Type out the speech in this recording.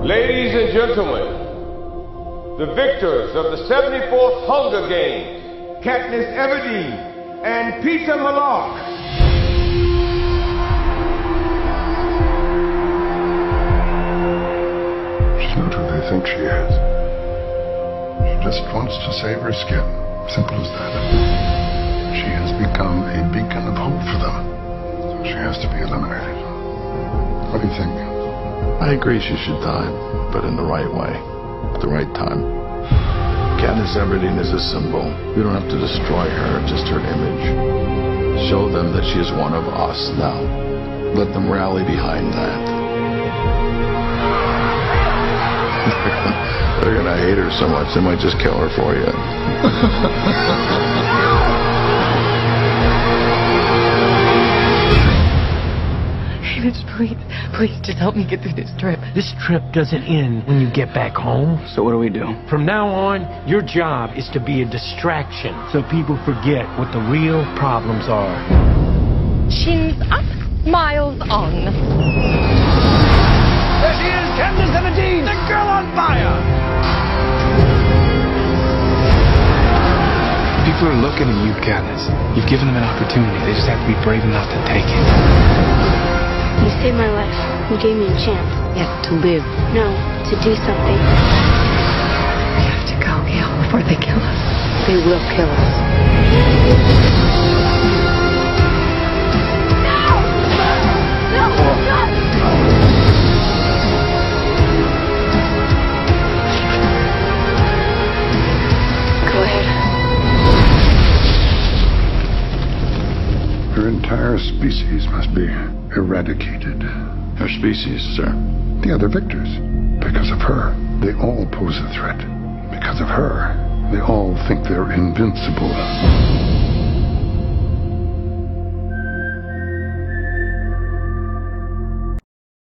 Ladies and gentlemen, the victors of the 74th Hunger Games, Katniss Everdeen and Peter Malak. She's not who they think she is. She just wants to save her skin. Simple as that. She has become a beacon of hope for them. So she has to be eliminated. What do you think? I agree she should die, but in the right way, at the right time. Katniss Everdeen is a symbol. We don't have to destroy her, just her image. Show them that she is one of us now. Let them rally behind that. They're gonna hate her so much, they might just kill her for you. Please, just help me get through this trip. This trip doesn't end when you get back home. So what do we do? From now on, your job is to be a distraction so people forget what the real problems are. Chins up, miles on. There she is, Katniss Everdeen, the girl on fire! People are looking at you, Katniss. You've given them an opportunity. They just have to be brave enough to take it. You saved my life. You gave me a chance. Yes, to live. No, to do something. We have to go, Gail, before they kill us. They will kill us. No! Go ahead. Her entire species must be eradicated. Her species, sir. The other victors. Because of her, they all pose a threat. Because of her, they all think they're invincible.